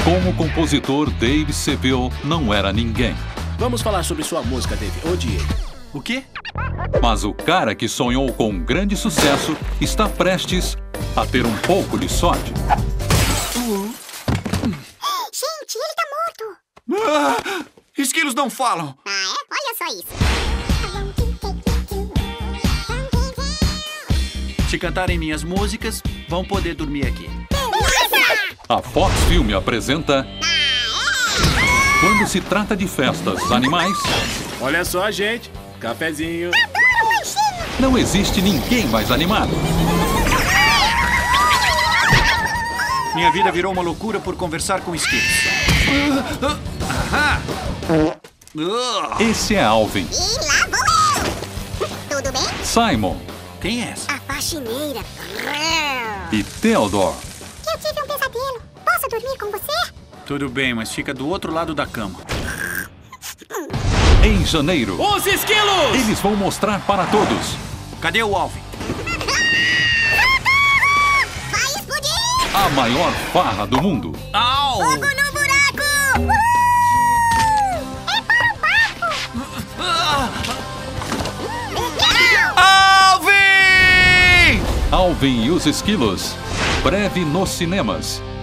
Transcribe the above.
Como compositor, Dave Seville não era ninguém. Vamos falar sobre sua música, Dave. Odiei. O quê? Mas o cara que sonhou com um grande sucesso está prestes a ter um pouco de sorte. Gente, ele tá morto. Esquilos não falam. Ah, é? Olha só isso. Se cantarem minhas músicas, vão poder dormir aqui. A Fox Film apresenta... Quando se trata de festas animais, Olha só, gente. Cafezinho. não existe ninguém mais animado. Minha vida virou uma loucura por conversar com esquilos. Esse é Alvin. E lá vou eu. Tudo bem? Simon Quem é essa? A faxineira. e Theodore. Eu tive um pesadelo. Posso dormir com você? Tudo bem, mas fica do outro lado da cama. Em janeiro, Os esquilos! eles vão mostrar para todos Cadê o Alvin? Vai explodir! a maior farra do mundo. Au! Fogo no buraco! É para o barco! Legal! Alvin! Alvin e os Esquilos. Breve nos cinemas.